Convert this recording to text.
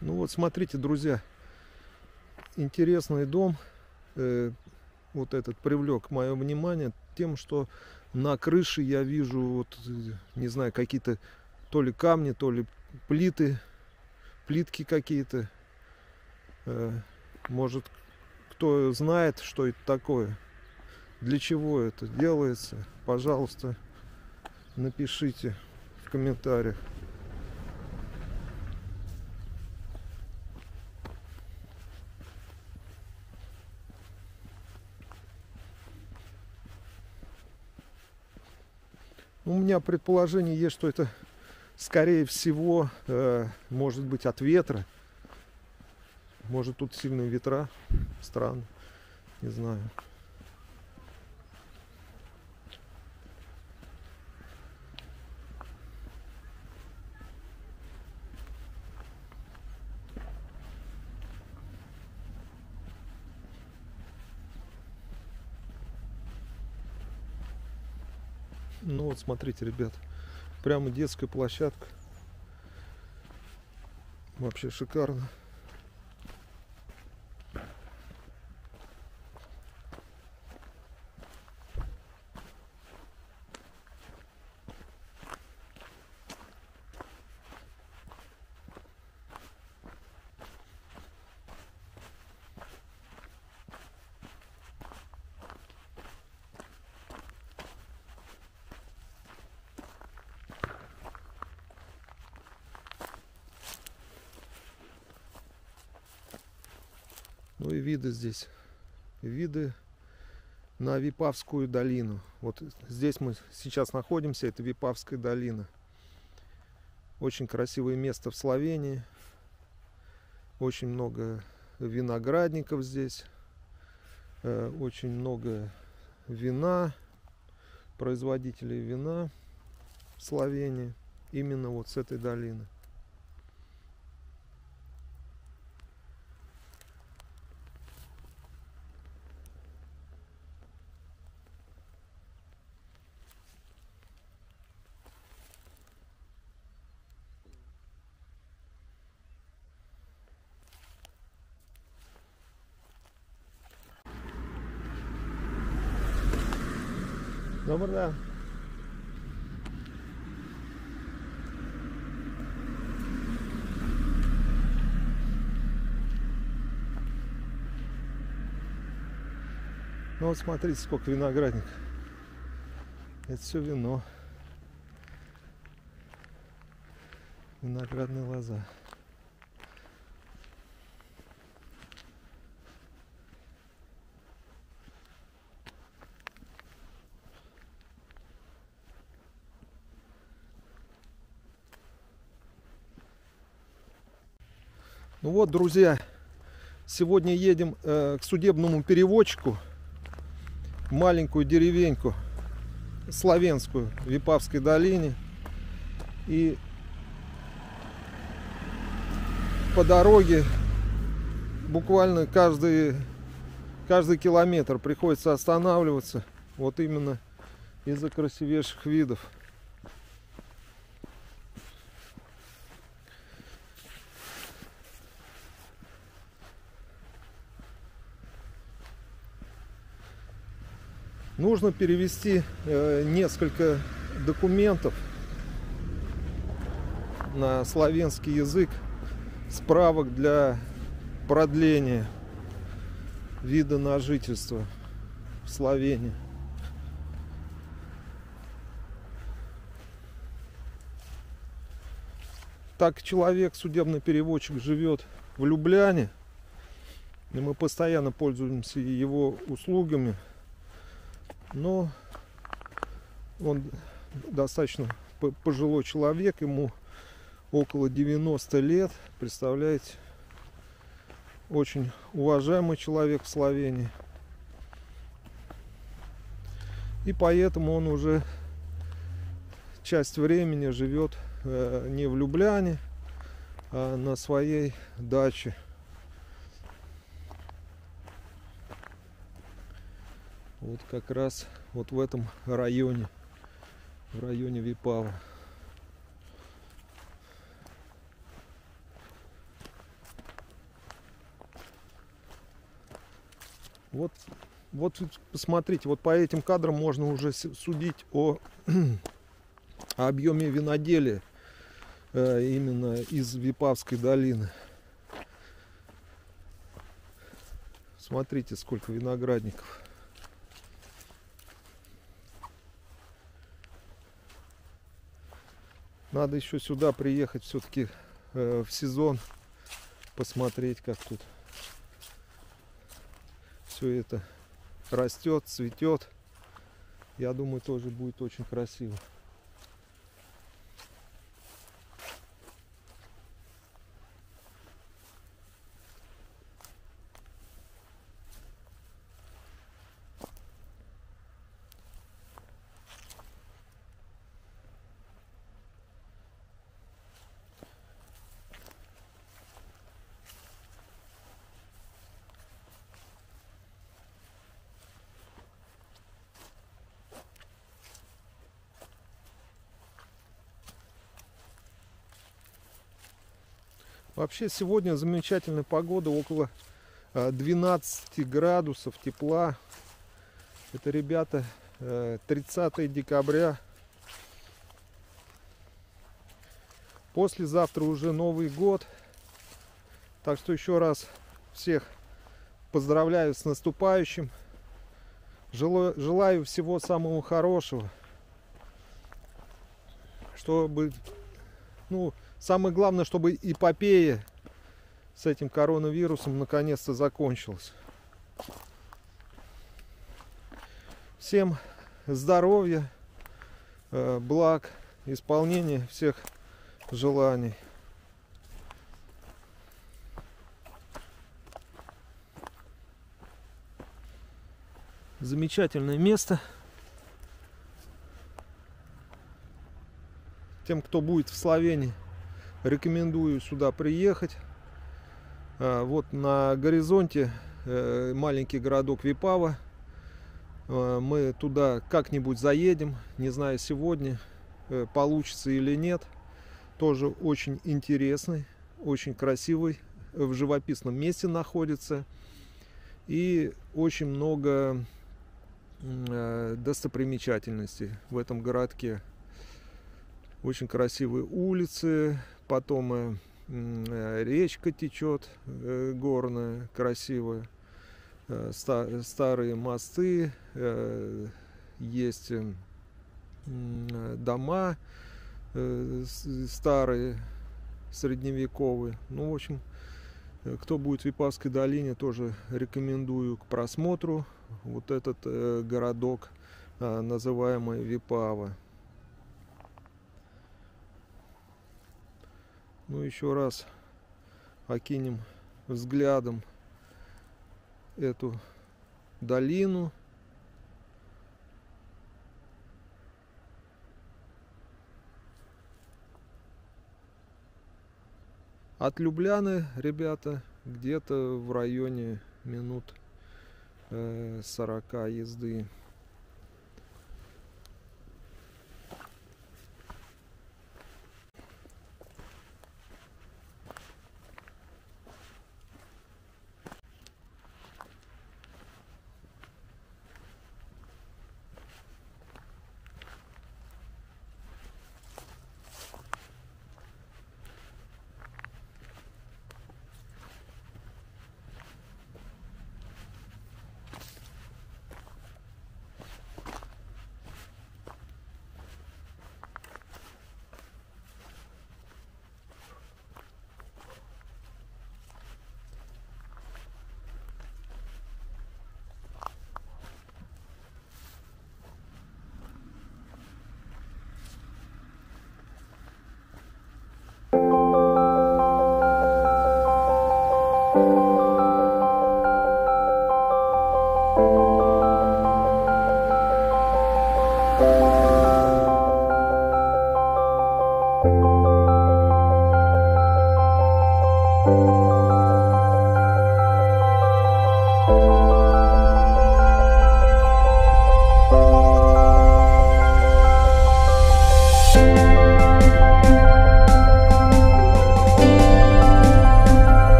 Ну вот смотрите, друзья, интересный дом. Вот этот привлек мое внимание тем, что на крыше я вижу, вот, не знаю, какие-то то ли камни, то ли плитки какие-то. Может, кто знает, что это такое, для чего это делается, пожалуйста, напишите в комментариях. У меня предположение есть, что это, скорее всего, может быть от ветра. Может, тут сильные ветра. Странно. Не знаю. Ну вот, смотрите, ребят. Прямо детская площадка. Вообще шикарно. Ну и виды здесь. Виды на Випавскую долину. Вот здесь мы сейчас находимся, это Випавская долина. Очень красивое место в Словении. Очень много виноградников здесь. Очень много вина, производителей вина в Словении. Именно вот с этой долины. Добрый день. Ну вот смотрите, сколько виноградников. Это все вино. Виноградная лоза. Ну вот, друзья, сегодня едем к судебному переводчику в маленькую деревеньку славянскую в Випавской долине. И по дороге буквально каждый километр приходится останавливаться. Вот именно из-за красивейших видов. Нужно перевести несколько документов на славянский язык, справок для продления вида на жительство в Словении. Так человек, судебный переводчик, живет в Любляне, и мы постоянно пользуемся его услугами. Но он достаточно пожилой человек, ему около 90 лет, представляете, очень уважаемый человек в Словении. И поэтому он уже часть времени живет не в Любляне, а на своей даче. Вот как раз вот в этом районе, в районе Випава. Вот, вот посмотрите, вот по этим кадрам можно уже судить о объеме виноделия именно из Випавской долины. Смотрите, сколько виноградников. Надо еще сюда приехать все-таки в сезон, посмотреть, как тут все это растет, цветет. Я думаю, тоже будет очень красиво. Вообще сегодня замечательная погода, около 12 градусов тепла. Это, ребята, 30 декабря. Послезавтра уже Новый год. Так что еще раз всех поздравляю с наступающим. Желаю всего самого хорошего. Чтобы, самое главное, чтобы эпопея с этим коронавирусом наконец-то закончилась. Всем здоровья, благ, исполнения всех желаний. Замечательное место. Тем, кто будет в Словении, рекомендую сюда приехать. Вот на горизонте маленький городок Випава. Мы туда как-нибудь заедем. Не знаю, сегодня получится или нет. Тоже очень интересный, очень красивый, в живописном месте находится. И очень много достопримечательностей в этом городке. Очень красивые улицы, потом речка течет горная, красивая, старые мосты, есть дома старые, средневековые. В общем, кто будет в Випавской долине, тоже рекомендую к просмотру вот этот городок, называемый Випава. Еще раз окинем взглядом эту долину. От Любляны, ребята, где-то в районе минут 40 езды.